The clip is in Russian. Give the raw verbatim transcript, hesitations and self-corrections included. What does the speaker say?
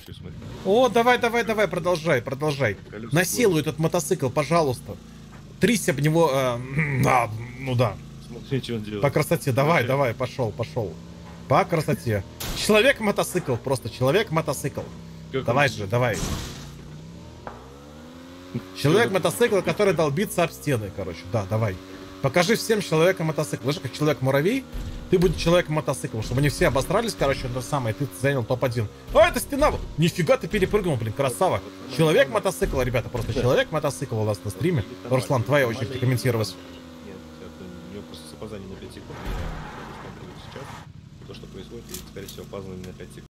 получилось, смотри. О, давай, давай, давай, продолжай, продолжай. Колеса Насилуй этот мотоцикл, пожалуйста. Трись об него, э, а, ну да. Смотри, что он делает. По красоте, давай, давай, пошел, пошел. По красоте. Человек-мотоцикл, просто человек-мотоцикл. Как Давай он- же, давай. Человек-мотоцикл, который долбится об стены, короче. Да, давай. Покажи всем человека-мотоцикл. Знаешь, как человек-муравей, ты будешь человек-мотоцикл, чтобы они все обосрались, короче, то самое, ты занял топ один. А, это стена! Нифига ты перепрыгнул, блин, красава. Человек-мотоцикл, ребята, просто человек-мотоцикл у нас на стриме. Руслан, твоя очередь прокомментировать. Нет, это у него просто с опозданием на пять секунд. Я смотрю сейчас то, что происходит, и, скорее всего, опаздывание на пять секунд.